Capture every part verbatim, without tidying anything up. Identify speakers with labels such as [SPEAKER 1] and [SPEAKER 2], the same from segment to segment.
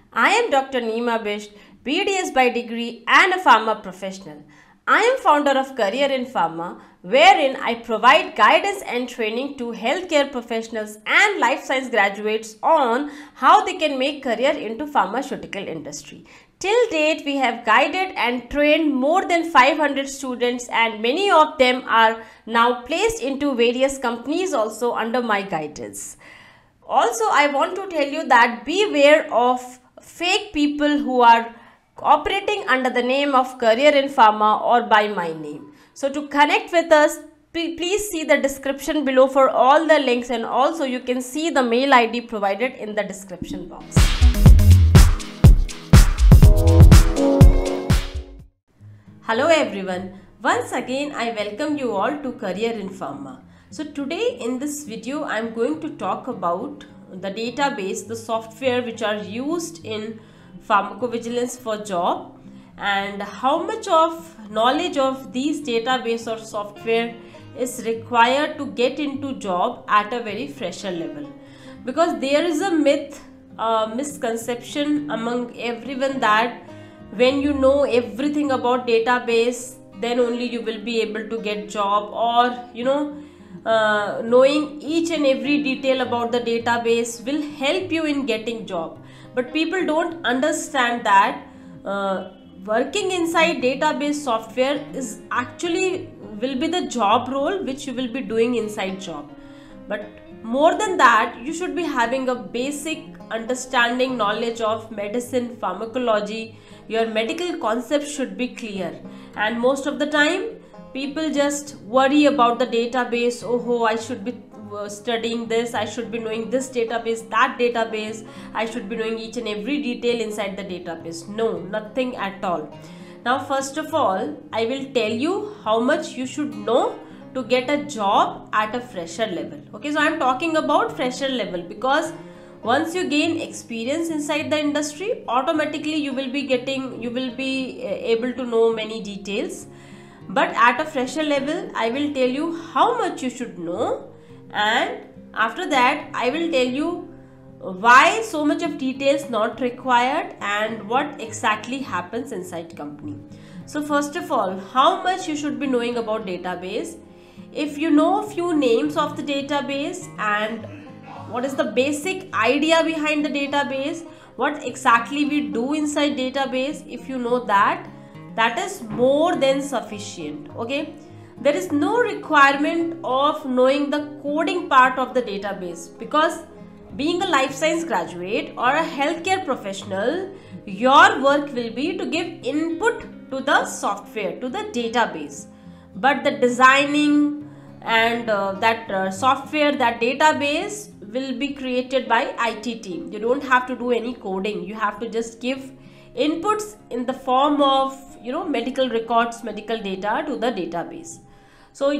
[SPEAKER 1] I am Doctor Neema Bisht, B D S by degree and a pharma professional. I am founder of Career in Pharma, wherein I provide guidance and training to healthcare professionals and life science graduates on how they can make career into pharmaceutical industry. Till date, we have guided and trained more than five hundred students, and many of them are now placed into various companies also under my guidance. Also, I want to tell you that beware of fake people who are operating under the name of Career in Pharma or by my name. So to connect with us, please see the description below for all the links, and also you can see the mail I D provided in the description box. Hello everyone, once again I welcome you all to Career in Pharma. So today in this video I am going to talk about the database, the software which are used in pharmacovigilance for job, and how much of knowledge of these database or software is required to get into job at a very fresher level. Because there is a myth, a misconception among everyone that when you know everything about database, then only you will be able to get job, or you know uh, knowing each and every detail about the database will help you in getting job. But people don't understand that uh, working inside database software is actually will be the job role which you will be doing inside job. But more than that, you should be having a basic understanding knowledge of medicine, pharmacology. Your medical concepts should be clear, and most of the time people just worry about the database. Oh, I should be studying this, I should be knowing this database, that database, I should be knowing each and every detail inside the database. No, nothing at all. Now first of all, I will tell you how much you should know to get a job at a fresher level. Okay, so I am talking about fresher level because once you gain experience inside the industry, automatically you will be getting, you will be able to know many details. But at a fresher level, I will tell you how much you should know, and after that I will tell you why so much of details not required and what exactly happens inside company. So first of all, how much you should be knowing about database. If you know a few names of the database and what is the basic idea behind the database, what exactly we do inside database, if you know that, that is more than sufficient. Okay, there is no requirement of knowing the coding part of the database, because being a life science graduate or a healthcare professional, your work will be to give input to the software, to the database. But the designing and uh, that uh, software, that database will be created by I T team. You don't have to do any coding. You have to just give inputs in the form of, you know, medical records, medical data to the database. So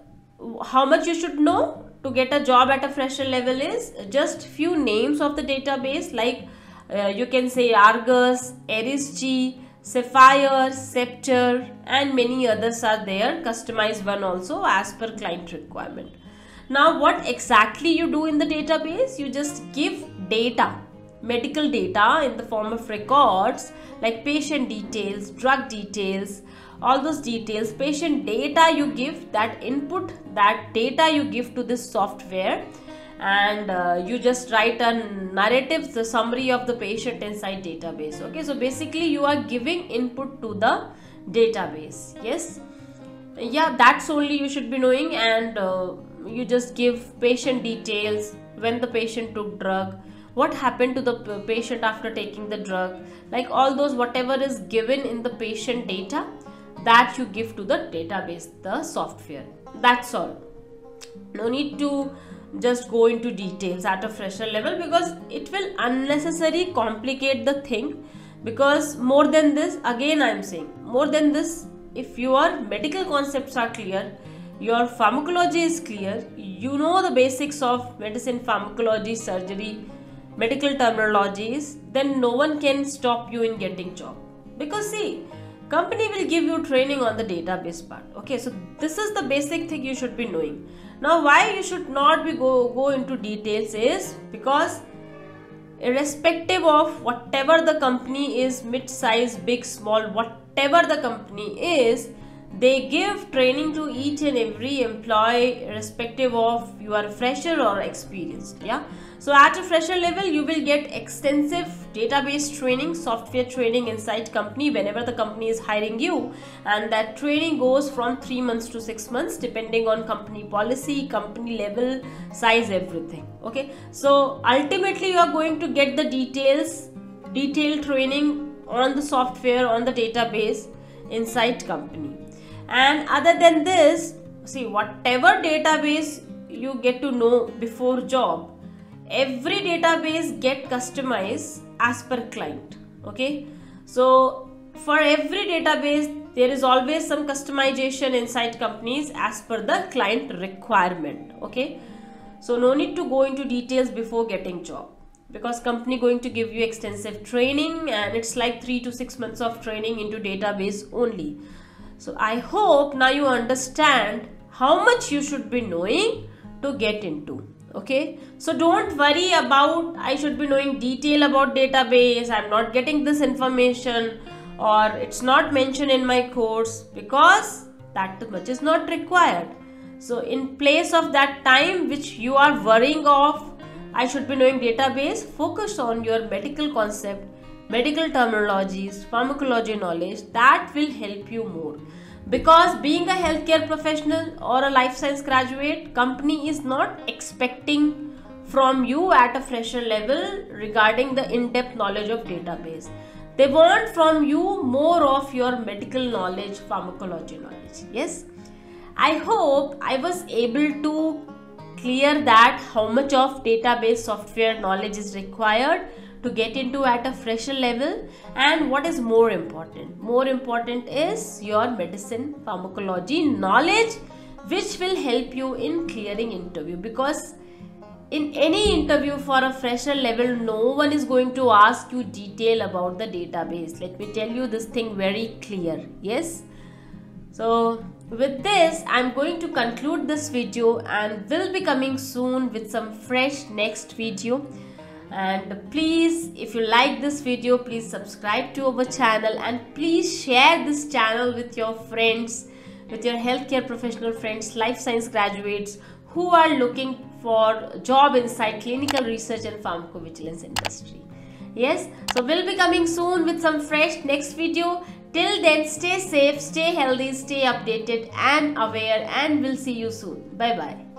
[SPEAKER 1] uh, how much you should know to get a job at a fresher level is just few names of the database, like uh, you can say Argus, Erisg, Sapphire, Scepter, and many others are there, customized one also as per client requirement. Now what exactly you do in the database? You just give data, medical data in the form of records like patient details, drug details, all those details, patient data you give, that input, that data you give to this software, and uh, you just write a narrative, the summary of the patient inside database. Okay, so basically you are giving input to the database. Yes, yeah, that's only you should be knowing. And uh, you just give patient details, when the patient took drug, what happened to the patient after taking the drug, like all those whatever is given in the patient data, that you give to the database, the software. That's all. No need to just go into details at a fresher level, because it will unnecessarily complicate the thing. Because more than this, again I am saying, more than this, if your medical concepts are clear, your pharmacology is clear, you know the basics of medicine, pharmacology, surgery, medical terminologies, then no one can stop you in getting job. Because see, company will give you training on the database part. Okay, so this is the basic thing you should be knowing. Now why you should not be go, go into details is because irrespective of whatever the company is, mid-size, big, small, whatever the company is, they give training to each and every employee irrespective of you are a fresher or experienced. Yeah. So at a fresher level, you will get extensive database training, software training inside company whenever the company is hiring you, and that training goes from three months to six months depending on company policy, company level, size, everything. Okay. So ultimately you are going to get the details, detailed training on the software, on the database inside company. And other than this, see, whatever database you get to know before job, every database get customized as per client. Okay, so for every database there is always some customization inside companies as per the client requirement. Okay, so no need to go into details before getting job, because company going to give you extensive training, and it's like three to six months of training into database only. So I hope now you understand how much you should be knowing to get into. Okay, so don't worry about I should be knowing detail about database, I'm not getting this information, or it's not mentioned in my course, because that much is not required. So in place of that time which you are worrying of I should be knowing database, focus on your medical concept, medical terminologies, pharmacology knowledge. That will help you more, because being a healthcare professional or a life science graduate, company is not expecting from you at a fresher level regarding the in-depth knowledge of database. They want from you more of your medical knowledge, pharmacology knowledge. Yes, I hope I was able to clear that how much of database software knowledge is required to get into at a fresher level, and what is more important. More important is your medicine pharmacology knowledge, which will help you in clearing interview, because in any interview for a fresher level, no one is going to ask you detail about the database. Let me tell you this thing very clear. Yes. So with this, I'm going to conclude this video, and will be coming soon with some fresh next video. And please, if you like this video, please subscribe to our channel, and please share this channel with your friends, with your healthcare professional friends, life science graduates who are looking for job inside clinical research and pharmacovigilance industry. Yes, so we'll be coming soon with some fresh next video. Till then, stay safe, stay healthy, stay updated and aware, and we'll see you soon. Bye bye.